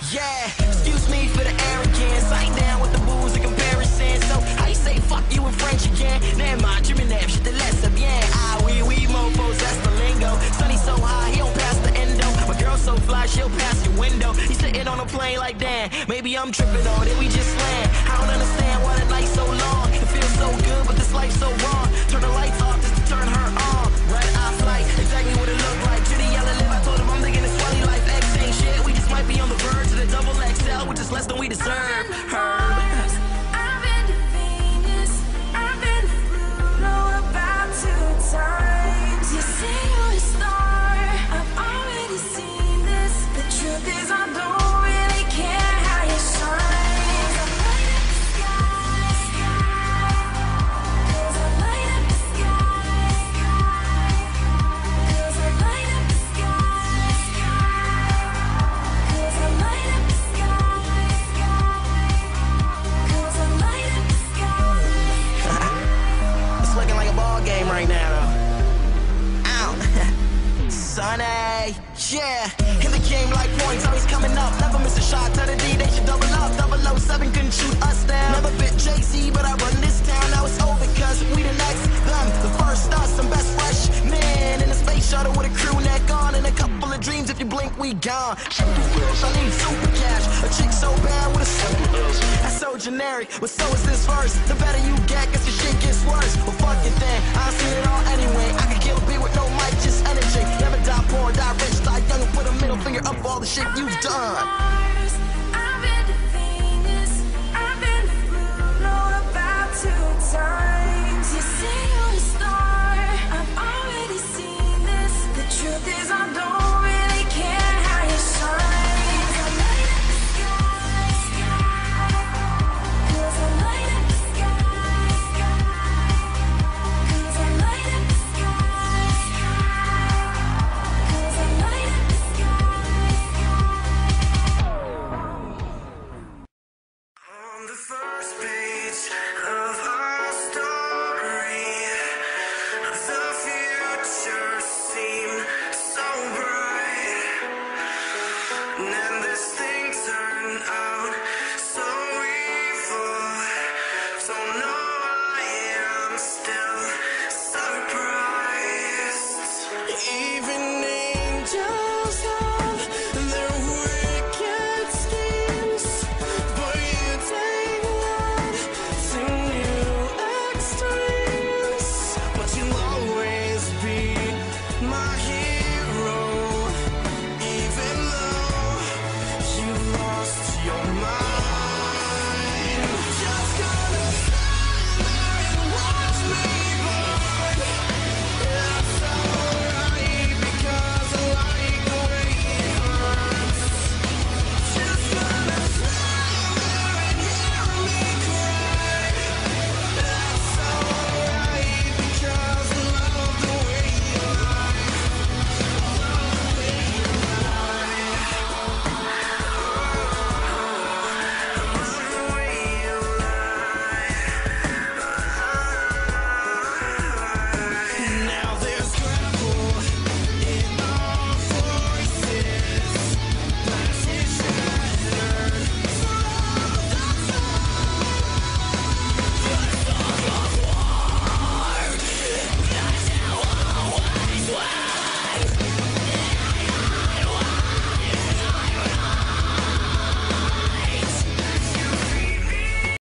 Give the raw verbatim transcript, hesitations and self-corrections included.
Yeah, excuse me for the arrogance. I ain't down with the booze and comparison. So I say fuck you in French again. Never mind, dreaming that shit the less of. Yeah, ah, we, we mofos, that's the lingo. Sunny so high, he don't pass the endo. My girl so fly, she'll pass your window. He's sitting on a plane like, damn, maybe I'm tripping on it, we just land. I don't understand why the night's so long. It feels so good, but this life's so wrong. Turn the lights off just to turn her on. Red eye flight, exactly what it looked like. Judy yellow lip, I told him I'm thinking it's swelly life. X ain't shit, we just might be on the verge of the double X L, which is less than we deserve. Her. I've been to Venus, I've been to Pluto about two times. You say you're a star, I've already seen this. The truth is I don't really care how you shine. 'Cause I light up the sky, sky. 'Cause I light up the sky, sky. 'Cause I light up the sky, sky. 'Cause I light up the sky, sky. 'Cause I light up the sky. It's looking like a ball game right now, though. Ow. Sunny. Yeah. In the game like points, always coming up. Never miss a shot. To the D, they should double up. double oh seven couldn't shoot us down. Never bit J C, but I run this town. Now it's over, cause we the next. Them, the first us, some best fresh man in a space shuttle with a crew neck on. And a couple of dreams, if you blink, we gone. I need super cash. A chick so bad with a super ass. That's so generic, but so is this verse. The better you get, cause the shit gets worse. Well, fuck it then. I've seen it all anyway. I could kill a beat with no mic, just energy. Never die poor, die rich, die young, and put a middle finger up for all the shit you've done. Mars, I've been to Venus, I've been to Pluto about two times. You say you're a star, I've already seen this. The truth is I don't really care how you shine. 'Cause I light up the sky, sky. 'Cause I light up the sky, sky. 'Cause I light up the sky, sky. 'Cause I light up the On the first page of our story, the future seemed so bright, and then this thing turned out so evil. Don't know